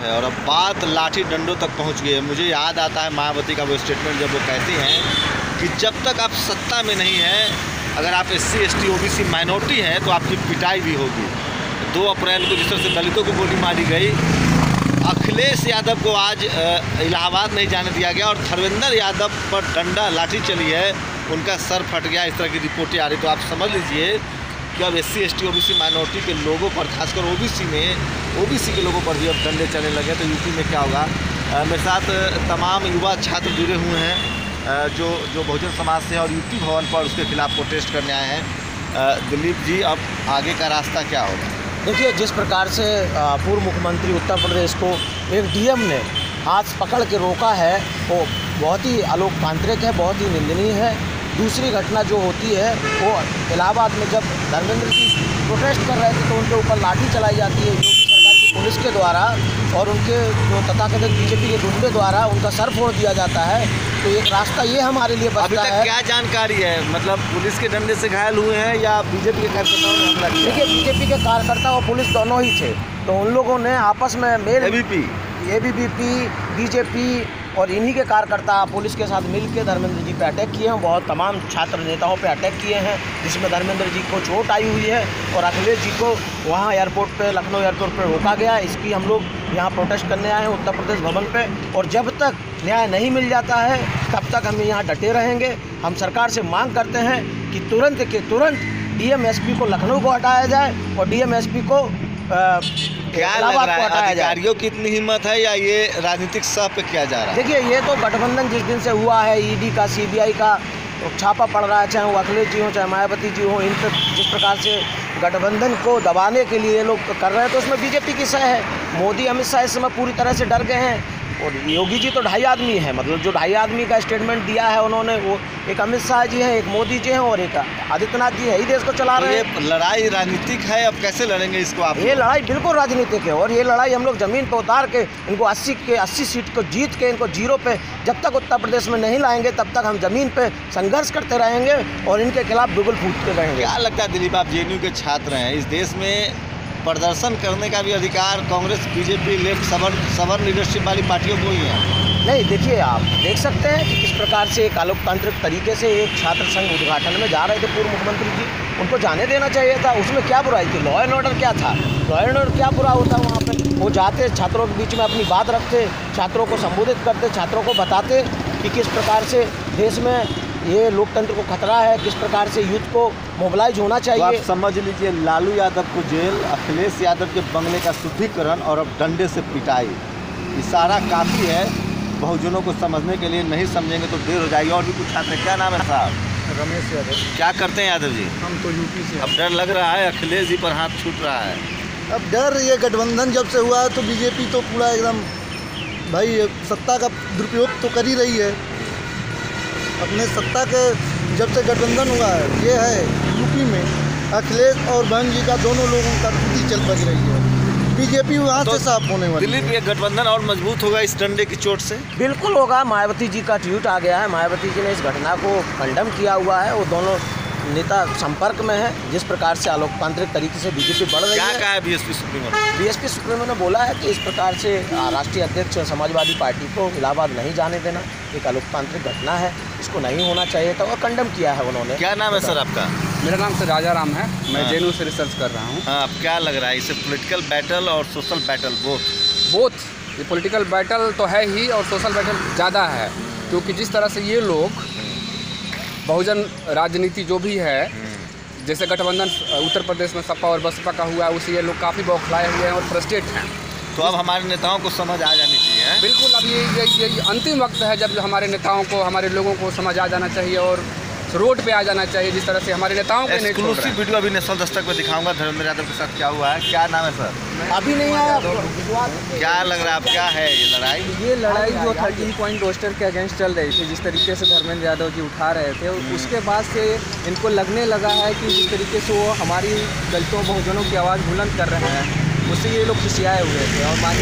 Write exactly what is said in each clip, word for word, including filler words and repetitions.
है और अब बात लाठी डंडों तक पहुंच गई है। मुझे याद आता है मायावती का वो स्टेटमेंट जब वो कहती हैं कि जब तक आप सत्ता में नहीं हैं, अगर आप S C S T O B C minority हैं तो आपकी पिटाई भी होगी। दो अप्रैल को जिस तरह से दलितों को गोली मारी गई, अखिलेश यादव को आज इलाहाबाद नहीं जाने दिया गया और धर्मेंद्र यादव पर डंडा लाठी चली है, उनका सर फट गया, इस तरह की रिपोर्टें आ रही। तो आप समझ लीजिए कि अब S C S T O B C minority के लोगों पर, खासकर ओ बी सी में ओ बी सी के लोगों पर भी अब डंडे चलने लगे। तो यूपी में क्या होगा? आ, मेरे साथ तमाम युवा छात्र जुड़े हुए हैं आ, जो जो बहुजन समाज से और यूपी भवन पर उसके खिलाफ प्रोटेस्ट करने आए हैं। दिलीप जी, अब आगे का रास्ता क्या होगा? देखिए, जिस प्रकार से पूर्व मुख्यमंत्री उत्तर प्रदेश को एक डी एम ने हाथ पकड़ के रोका है, वो बहुत ही अलोकतांत्रिक है, बहुत ही निंदनीय है। दूसरी घटना जो होती है वो इलाहाबाद में जब धर्मेंद्र जी प्रोटेस्ट कर रहे थे तो उनके ऊपर लाठी चलाई जाती है योगी सरकार की पुलिस के द्वारा, और उनके जो तथाकथित बीजेपी के गुंडे द्वारा उनका सर फोड़ दिया जाता है। तो एक रास्ता ये हमारे लिए बचता है। अभी तक क्या जानकारी है? मतलब पुलिस के डंडे से घायल हुए हैं या बीजेपी के कार्यकर्ताओं ने हमला किया? देखिए, बीजेपी के कार्यकर्ता और पुलिस दोनों ही थे, तो उन लोगों ने आपस में मेल A B P A B V P, BJP और इन्हीं के कार्यकर्ता पुलिस के साथ मिलकर धर्मेंद्र जी पे अटैक किए हैं। बहुत तमाम छात्र नेताओं पे अटैक किए हैं, जिसमें धर्मेंद्र जी को चोट आई हुई है और अखिलेश जी को वहाँ एयरपोर्ट पे, लखनऊ एयरपोर्ट पे रोका गया। इसकी हम लोग यहाँ प्रोटेस्ट करने आए हैं उत्तर प्रदेश भवन पे, और जब तक न्याय नहीं मिल जाता है तब तक हम यहाँ डटे रहेंगे। हम सरकार से मांग करते हैं कि तुरंत के तुरंत डी एम एस पी को लखनऊ को हटाया जाए और डी एम एस पी को क्या लग रहा है, अधिकारियों की इतनी हिम्मत है या ये राजनीतिक सह पे किया जा रहा है? देखिए, ये तो गठबंधन जिस दिन से हुआ है, ई डी का, सी बी आई का छापा पड़ रहा है, चाहे वो अखिलेश जी हों चाहे मायावती जी हों, इन पर जिस प्रकार से गठबंधन को दबाने के लिए ये लोग कर रहे हैं, तो उसमें बीजेपी की सह है। मोदी अमित शाह इस समय पूरी तरह से डर गए हैं, और योगी जी तो ढाई आदमी हैं, मतलब जो ढाई आदमी का स्टेटमेंट दिया है उन्होंने, वो एक अमित शाह जी हैं, एक मोदी जी हैं और एक आदित्यनाथ जी है, ही देश को चला रहे हैं। ये लड़ाई राजनीतिक है, अब कैसे लड़ेंगे इसको आप? ये लड़ाई बिल्कुल राजनीतिक है, और ये लड़ाई हम लोग ज़मीन पर उतार के इनको अस्सी के अस्सी सीट को जीत के इनको जीरो पे जब तक उत्तर प्रदेश में नहीं लाएंगे तब तक हम ज़मीन पे संघर्ष करते रहेंगे और इनके खिलाफ बिल्कुल फूटते रहेंगे। क्या लगता है दिलीप, आप जे एन यू के छात्र हैं, इस देश में प्रदर्शन करने का भी अधिकार कांग्रेस, बीजेपी, लेफ्ट, सवर्ण सवर्ण लीडरशिप वाली पार्टियों को ही है? नहीं, देखिए, आप देख सकते हैं कि किस प्रकार से एक अलोकतांत्रिक तरीके से एक छात्र संघ उद्घाटन में जा रहे थे पूर्व मुख्यमंत्री जी, उनको जाने देना चाहिए था। उसमें क्या बुराई थी? लॉ एंड ऑर्डर क्या था? लॉ एंड ऑर्डर क्या बुरा होता वहाँ पे? वो जाते, छात्रों के बीच में अपनी बात रखते, छात्रों को संबोधित करते, छात्रों को बताते कि किस प्रकार से देश में ये लोकतंत्र को खतरा है, किस प्रकार से यूथ को मोबिलाइज होना चाहिए। तो आप समझ लीजिए, लालू यादव को जेल, अखिलेश यादव के बंगले का शुद्धिकरण और अब डंडे से पिटाई, इशारा काफ़ी है बहुजनों को समझने के लिए। नहीं समझेंगे तो देर हो जाएगी। और भी कुछ छात्र, क्या नाम है साहब? रमेश यादव। क्या करते हैं यादव जी? हम तो यूपी से। अब डर लग रहा है, अखिलेश जी पर हाथ छूट रहा है। अब डर, ये गठबंधन जब से हुआ है तो बीजेपी तो पूरा एकदम भाई सत्ता का दुरुपयोग तो कर ही रही है। अपने सत्ता के जब से गठबंधन हुआ है, ये है यूपी में अखिलेश और बहन जी का दोनों लोगों का स्थिति चल बज रही है। बीजेपी वहाँ तो से साफ होने वाली। दिलीप, ये गठबंधन और मजबूत होगा इस डंडे की चोट से? बिल्कुल होगा। मायावती जी का ट्वीट आ गया है, मायावती जी ने इस घटना को कंडम किया हुआ है। वो दोनों नेता संपर्क में है। जिस प्रकार से अलोकतांत्रिक तरीके से बीजेपी बढ़ रही है, क्या कहा है B S P supremo? B S P supremo ने बोला है कि इस प्रकार से राष्ट्रीय अध्यक्ष समाजवादी पार्टी को इलाहाबाद नहीं जाने देना एक अलोकतांत्रिक घटना है, इसको नहीं होना चाहिए था, और कंडम किया है उन्होंने। क्या नाम है सर आपका? मेरा नाम सर राजा राम है, मैं जे एन यू से रिसर्च कर रहा हूँ। हाँ, अब क्या लग रहा है, इसे पॉलिटिकल बैटल और सोशल बैटल बोथ? बोथ, ये पॉलिटिकल बैटल तो है ही और सोशल बैटल ज़्यादा है, क्योंकि जिस तरह से ये लोग बहुजन राजनीति जो भी है, जैसे गठबंधन उत्तर प्रदेश में सपा और बसपा का हुआ है, उसे ये लोग काफ़ी बौखलाए हुए हैं और फ्रस्ट्रेट हैं। तो अब हमारे नेताओं को समझ आ जानी चाहिए। बिल्कुल, अब ये ये ये अंतिम वक्त है जब हमारे नेताओं को, हमारे लोगों को समझ आ जाना चाहिए और रोड पे आ जाना चाहिए, जिस तरह से हमारे नेताओं के नहीं छोड़ रहे हैं। एक्सक्लूसिव वीडियो अभी नेशनल दस्तक पे दिखाऊंगा धर्मेंद्र यादव के साथ क्या हुआ है। क्या नाम है सर? अभी नहीं आया। क्या लग रहा है, अब क्या है ये लड़ाई? ये लड़ाई जो थर्टीन पॉइंट रोस्टर के अगेंस्ट चल रही थी, जिस तरीके से धर्मेंद्र यादव जी उठा रहे थे, उसके बाद से इनको लगने लगा है कि जिस तरीके से वो हमारी दलितों बहुजनों की आवाज़ बुलंद कर रहे हैं, उससे ये लोग खिसियाए हुए थे। और माननीय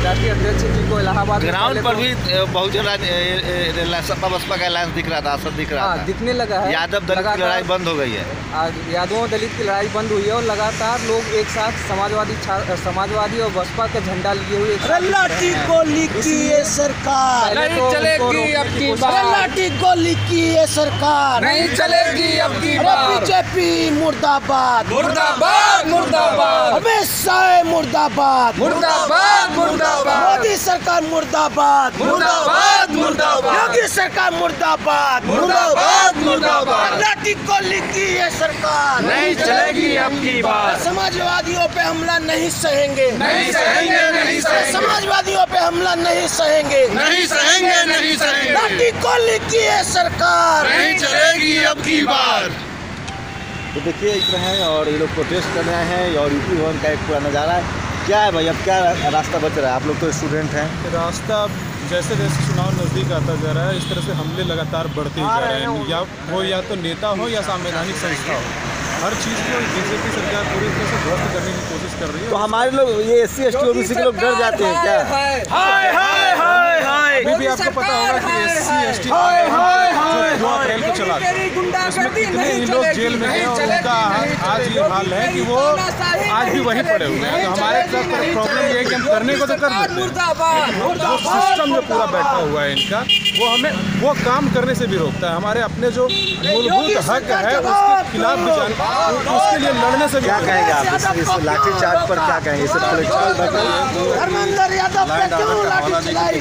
राष्ट्रीय अध्यक्ष जी को इलाहाबाद में ग्राउंड पहले पर तो- भी अ, बहुजन राज- ए- ए- सपा बसपा का अलायंस दिख रहा था, असर दिख रहा हाँ, था। दिखने लगा है। यादव दलित की लगातार- लड़ाई बंद हो गई है। आज यादवों दलित की लड़ाई बंद हुई है और लगातार लोग एक साथ समाजवादी छा- समाजवादी और बसपा का झंडा लिए हुए एक साथ दिख रहे लाठी हैं। गोली की ये सरकार, पहले नहीं तो उनको चलेगी रोकने अब की कोशिश- बार। लाठी गोली की ये सरकार, नहीं चलेगी अब की अरे बार। बीजेपी मुर्दाबाद, मुर्दाबाद मुर्दाबाद हमेशा मुर्दाबाद, मुर्दाबाद मुर्दाबाद मोदी सरकार मुर्दाबाद, मुर्दाबाद मुर्दाबाद योगी सरकार मुर्दाबाद, मुर्दाबाद मुर्दाबाद लाठी गोली की ये सरकार, नहीं चलेगी अब की बार। समाजवादियों पे हमला नहीं सहेंगे, नहीं सहेंगे नहीं सहेंगे समाजवादियों पे हमला नहीं सहेंगे, नहीं सहेंगे नहीं सहेंगे लाठी गोली की ये सरकार, नहीं चलेगी अब की बार। तो देखिए इस तरह है और ये लोग प्रोटेस्ट कर रहे हैं और यूपी भवन का एक पूरा नज़ारा है। क्या है भाई, अब क्या रास्ता बच रहा है? आप लोग तो स्टूडेंट हैं। रास्ता जैसे जैसे चुनाव नज़दीक आता जा रहा है इस तरह से हमले लगातार बढ़ते ही जा रहे हैं, या वो या तो नेता हो या संवैधानिक संस्था हो, हर चीज़ को बीजेपी सरकार पूरी तरह से ध्वस्त करने की कोशिश कर रही है। तो हमारे लोग ये S C S T OBC के लोग डर जाते हैं क्या? हाय हाय हाय हाय, अभी भी आपको पता होगा कि एस सी एस टी दो अप्रैल को चला था, उसमें कितने ही लोग जेल में गए और उनका आज ये हाल है कि वो आज भी वहीं पड़े हुए हैं। तो हमारे साथ प्रॉब्लम ये है कि हम करने को तो कर लेते हैं, वो सिस्टम जो पूरा बैठा हुआ है इनका वो हमें वो काम करने से भी रोकता है। हमारे अपने जो मूलभूत हक है उसके खिलाफ भी जान उसके लिए लड़ने से भी क्या कहेंगे आप इस, इस लाठीचार्ज पर? क्या कहेंगे? इसे पॉलिटिकल बैटल धर्मेंद्र यादव पे क्यों लाठी चलाई?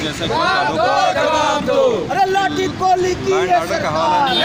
अरे लाठी गोली की ये सरकार,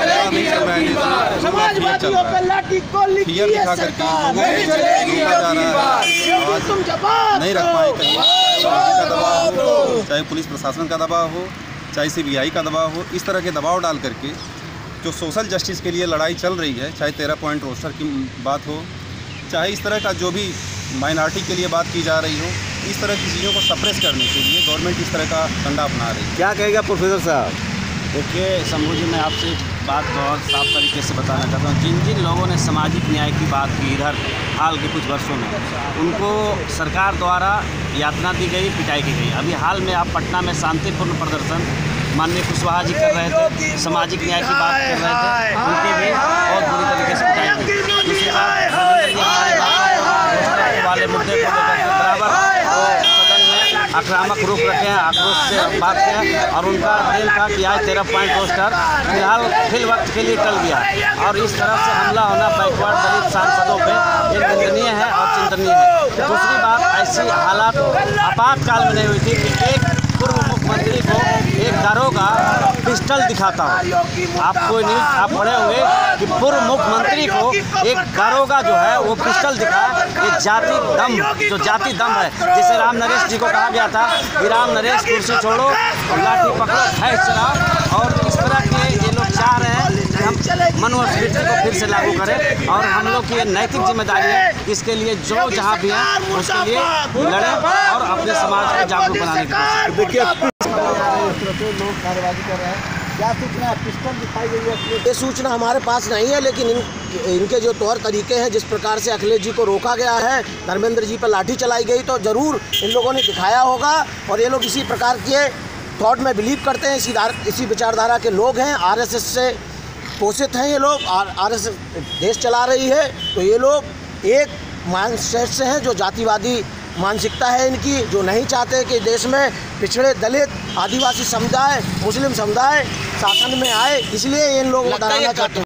समाजवादियों पे लाठी गोली की ये सरकार, नहीं चलेगी अब की बार। योगी तुम जवाब नहीं रख पाए कहीं, का दबाव हो, चाहे पुलिस प्रशासन का दबाव हो, चाहे सी बी आई का दबाव हो, इस तरह के दबाव डाल करके जो सोशल जस्टिस के लिए लड़ाई चल रही है, चाहे तेरह पॉइंट रोस्टर की बात हो, चाहे इस तरह का जो भी माइनॉरिटी के लिए बात की जा रही हो, इस तरह की चीज़ों को सप्रेस करने के लिए गवर्नमेंट इस तरह का फंडा अपना रही है। क्या कहेगा प्रोफेसर साहब? देखिए शंभू जी, मैं आपसे एक बात बहुत साफ तरीके से बताना चाहता हूँ। जिन जिन लोगों ने सामाजिक न्याय की बात की इधर हाल के कुछ वर्षों में, उनको सरकार द्वारा यातना दी गई, पिटाई की गई। अभी हाल में आप पटना में शांतिपूर्ण प्रदर्शन माननीय कुशवाहा जी कर रहे थे, सामाजिक न्याय की बात कर रहे थे, उनकी भी बहुत बुरी तरीके से पिटाई हुई। दूसरी बात, धर्मेंद्र जी हमारे बात वाले मुद्दे को लेकर बराबर सदन में आक्रामक रूप रखे हैं, आक्रोश से बात किया और उनका दिन था कि आज तेरह पॉइंट रोस्टर फिलहाल फिल वक्त के लिए टल गया और इस तरह से हमला होना बैकवर्ड दलित सांसदों पे ये निंदनीय है और चिंतनीय है। दूसरी बात, ऐसी हालात आपातकाल में नहीं हुई थी कि एक पूर्व मुख्यमंत्री को एक दारोगा पिस्टल दिखाता हो। आपको न्यूज़ आप पढ़े होंगे कि पूर्व मुख्यमंत्री को एक दारोगा जो है वो पिस्टल दिखाया। ये जाति दम, जो जाति दम है, जिसे राम नरेश जी को कहा गया था कि राम नरेश कुर्सी छोड़ो और लाठी पकड़ो, भैंस चलाओ। और इस तरह के ये लोग चाह रहे हैं कि हम मनुस्मृति को फिर से लागू करें और हम लोग की ये नैतिक जिम्मेदारी है इसके लिए जो जहाँ भी है उसके लिए लड़ें और अपने समाज को जागरूक बनाने की कोशिश करें। देखिए लोग नारेबाजी कर रहे हैं, क्या सूचना है? पिस्टल दिखाई गई है। ये सूचना हमारे पास नहीं है, लेकिन इन इनके जो तौर तरीके हैं, जिस प्रकार से अखिलेश जी को रोका गया है, धर्मेंद्र जी पर लाठी चलाई गई, तो ज़रूर इन लोगों ने दिखाया होगा और ये लोग इसी प्रकार के थॉट में बिलीव करते हैं, इसी धार इसी विचारधारा के लोग हैं। आरएसएस से पोषित हैं ये लोग, आर आरएसएस देश चला रही है, तो ये लोग एक माइंडसेट से हैं जो जातिवादी मानसिकता है इनकी, जो नहीं चाहते कि देश में पिछड़े दलित आदिवासी समुदाय मुस्लिम समुदाय शासन में आए, इसलिए इन लोगों को डराना चाहते हैं।